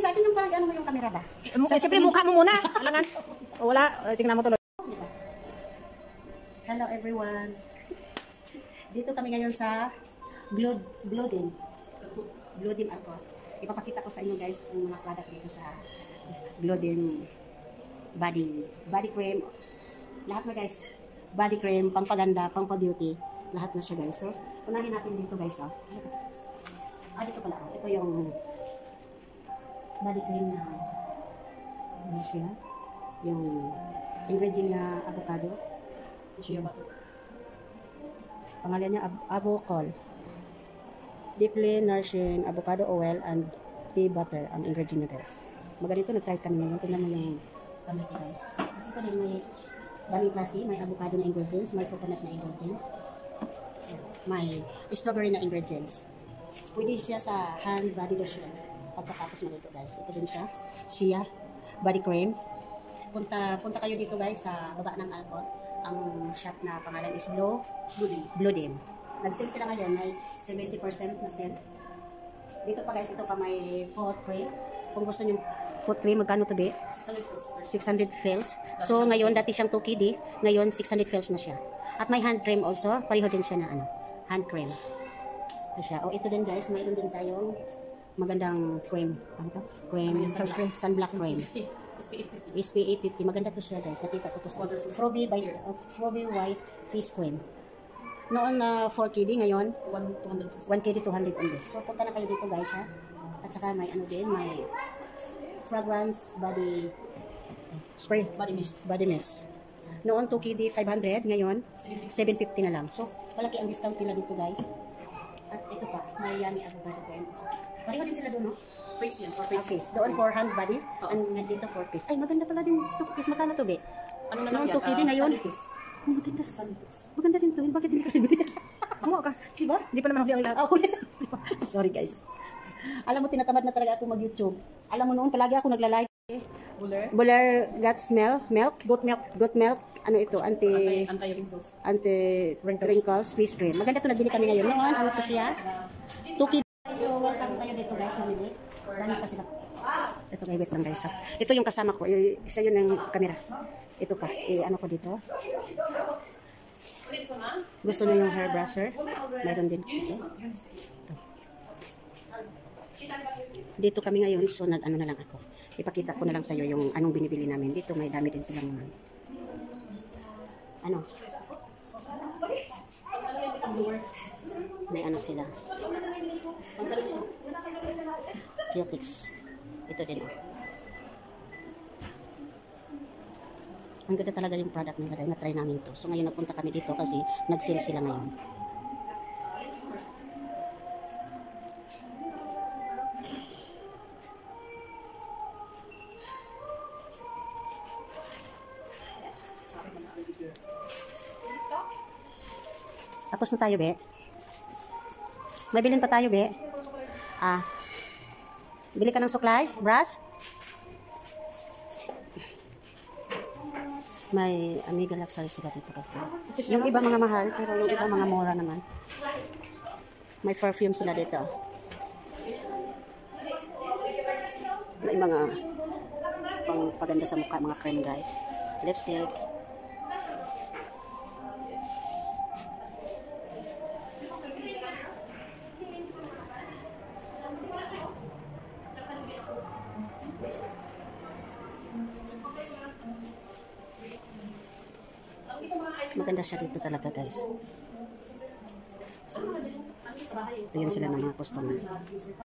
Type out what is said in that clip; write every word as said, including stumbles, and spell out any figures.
sa akin yung parang ano mo yung camera ba? Eh, siyempre mukha mo muna. Alangan. O, wala. Uh, tingnan mo tuloy. Hello everyone. Dito kami ngayon sa Blood Bloodin. Bloodin ako. Ipapakita ko sa inyo guys yung mga product dito sa Bloodin body body cream. Lahat na guys. Body cream, pangpaganda, pangpa-beauty. Lahat na siya guys. So, unahin natin dito guys. Oh. Ah, dito pala. Ito yung body cream na ano siya. Yung ingredient na avocado. Siya ba? Pangalan niya Ab Avocol. Deeply nourishing avocado oil and tea butter ang ingredient niya guys. Maganito nag-try kami ngayon. Tingnan mo yung gamit guys. Ito rin may daming klase. May avocado na ingredients, may coconut na ingredients, may strawberry na ingredients. Pwede siya sa hand body lotion. Pagkatapos mo dito guys. Ito din siya. Shea body cream. Punta punta kayo dito guys sa baba ng Alcott. Ang shop na pangalan is Blue Bloodin. Nag-sale sila ngayon, may seventy percent na sale. Dito pa guys, ito pa may foot cream. Kung gusto niyo foot cream, magkano to be? six hundred fils. So ngayon, dati siyang two K D, ngayon six hundred fils na siya. At may hand cream also, pareho din siya na ano, hand cream. Ito siya. O ito din guys, mayroon din tayong magandang cream. Ano to? Cream, sunscreen, sunblock cream. S P F fifty. Maganda to siya guys. Nakita ko to sa Frobe by uh, Frobe White Face Cream. Noon na uh, four K D, ngayon one K D two hundred only. So punta na kayo dito guys ha. At saka may ano din, may fragrance body spray, body mist. Body mist. Noon two K D five hundred, ngayon seven fifty na lang. So malaki ang discount nila dito guys. At ito pa, may yummy avocado cream. Pareho din sila doon no? Face yan, for face. Okay, doon for hand body, oh. And dito for face. Ay, maganda pala din two piece. Magkano to, be? Ano na lang yan? two K D ngayon. Oh, maganda sa maganda din to. Bakit hindi ka rin bili? Amo ka. Diba? Hindi pa naman huli ang lahat. Oh, sorry guys. Alam mo, tinatamad na talaga ako mag-YouTube. Alam mo noon, palagi ako nagla-live. Buller? Buller got smell, milk, goat milk, goat milk. Ano ito? Anti... Anti-wrinkles. Anti-wrinkles, face cream. Maganda to, nagbili kami ngayon. Noon, ano to siya? two K D. So, welcome kayo dito guys. Mamili. Dami pa sila. Ito kay wait lang guys. So, ito yung kasama ko. Isa yun ng camera. Ito pa. Eh, ano ko dito? Gusto nyo yung hair brusher? Mayroon din. Ito. Dito kami ngayon. So, nag ano na lang ako. Ipakita ko na lang sa'yo yung anong binibili namin. Dito may dami din silang mga ano? May ano sila. Cutix. Ito din. Ang ganda talaga yung product nila dahil na-try namin to. So ngayon nagpunta kami dito kasi nag-sale sila ngayon. Tapos na tayo, be. May bilhin pa tayo, be. Ah. Bili ka ng suklay, brush. May Amiga Luxury sila dito kasi. Yung iba mga mahal, pero yung iba mga mura naman. May perfume sila dito. May mga pang paganda sa mukha, mga cream guys. Lipstick. Maganda siya dito talaga guys. Ito yun sila ng mga customer.